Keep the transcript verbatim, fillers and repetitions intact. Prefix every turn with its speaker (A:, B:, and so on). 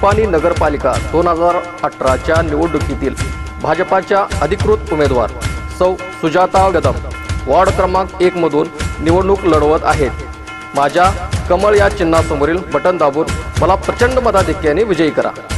A: निपाणी नगरपालिका दोन हजार अठराच्या निवडणुकीतील भाजपाच्या अधिकृत उमेदवार सौ सुजाता कदम वार्ड क्रमांक एक मधून निवडणूक लढवत आहेत। माझ्या कमळ या चिन्हासमोरील बटन दाबून मला प्रचंड मताधिक्याने विजयी करा।